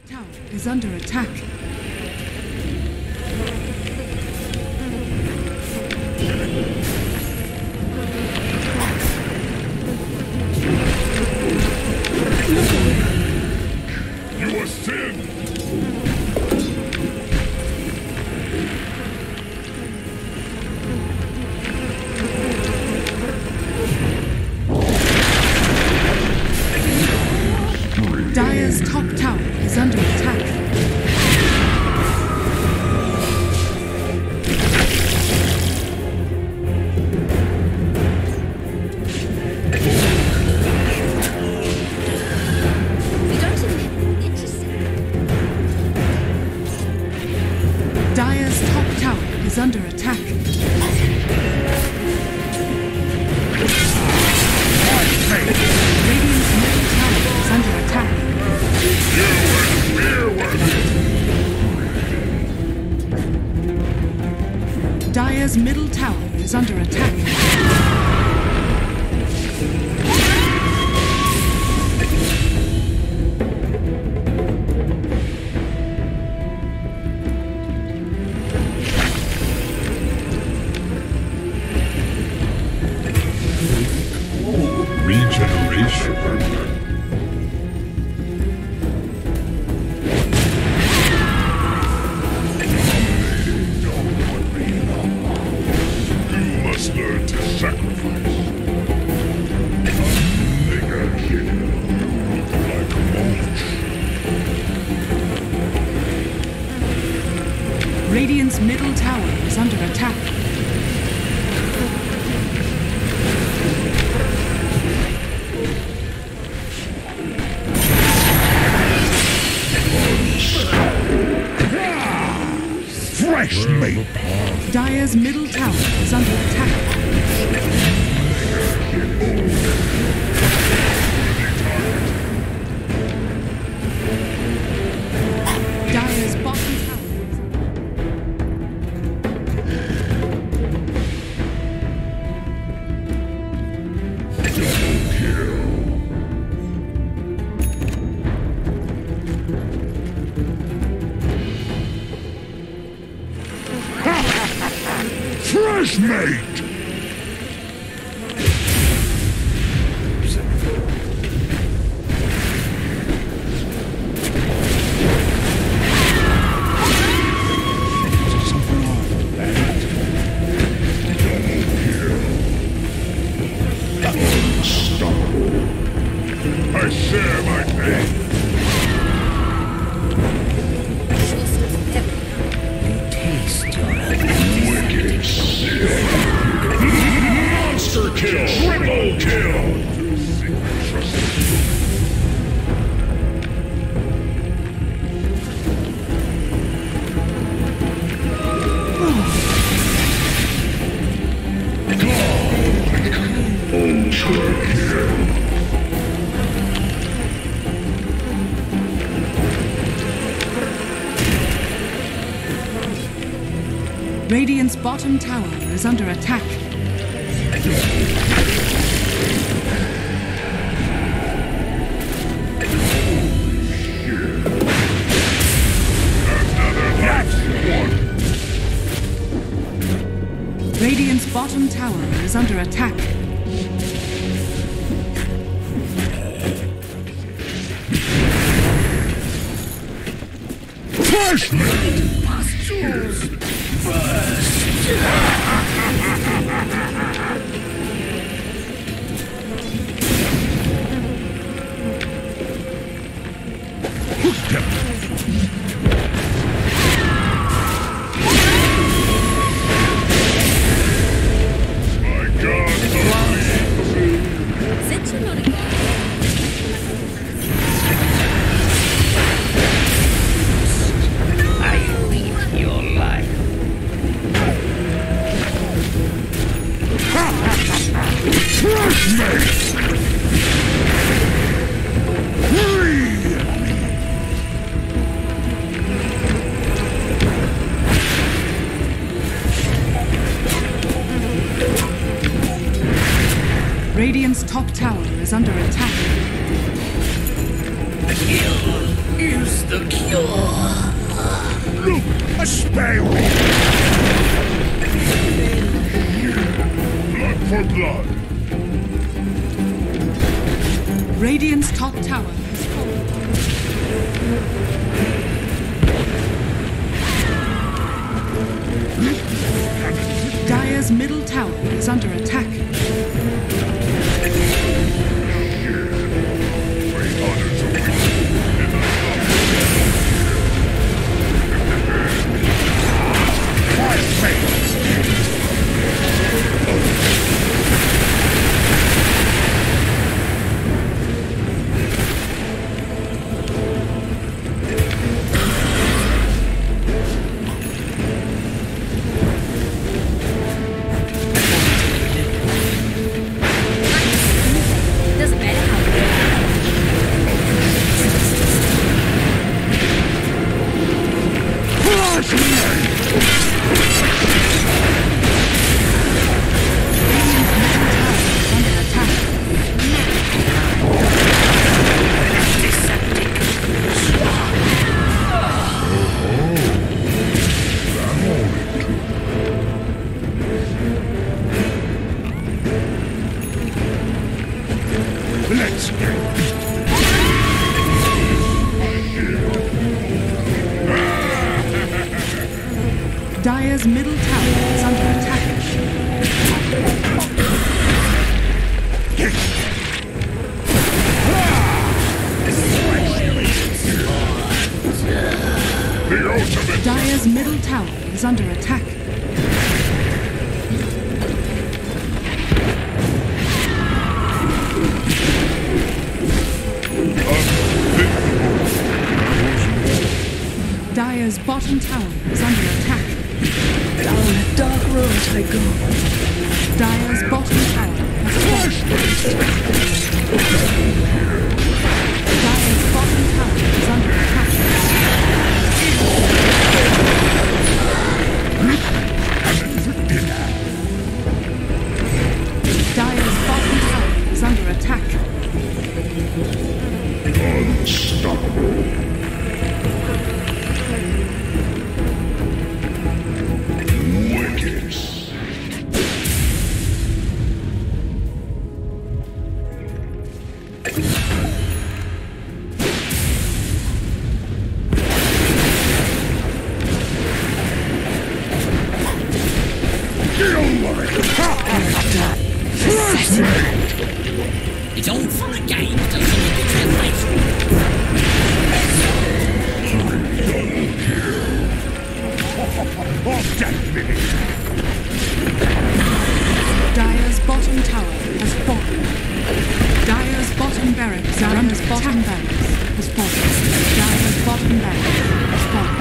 Tower is under attack. You are sin! Dire's top tower is under attack. Dire's top tower is under attack. Radiant's middle tower is under attack. Dire's middle tower is under attack. Regeneration. Learn to sacrifice. Nigga hit like a mulch. Radiant's middle tower is under attack. Fresh meat. Dire's middle tower is under attack. Dire's bottom tower. Fresh meat! I share my pain. Wicked sin. Monster kill! Triple kill! Ultra kill! Radiant's bottom tower is under attack. Radiant's bottom tower is under attack. Fresh meat! Pustules! My God, I leave your life. fresh meat! Radiant's top tower is under attack. Kill. is the cure. Look, a spell! Blood for blood. Radiant's top tower has fallen. Dire's middle tower is under attack. Dire's middle tower is under attack. Dire's middle tower is under attack. Dire's bottom tower is under attack. Down a dark road I go. Dire's bottom tower has fallen. Dire's bottom tower is under attack. Dire's bottom tower is under attack. Unstoppable. It's all fun and games until someone gets their face. Dire's bottom tower has fallen. Dire's bottom barracks are under bottom barracks has fallen. Dire's bottom barracks has fallen.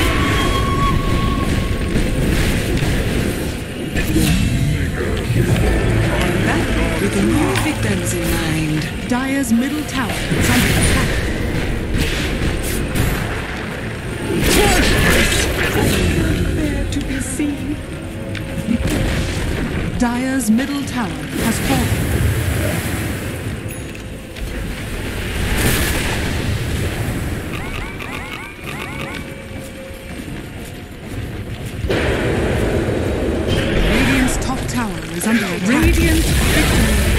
With new victims in mind. Dire's middle tower is under attack. There to be seen. Dire's middle tower has fallen. Radiant's top tower is under attack. Radiant victory.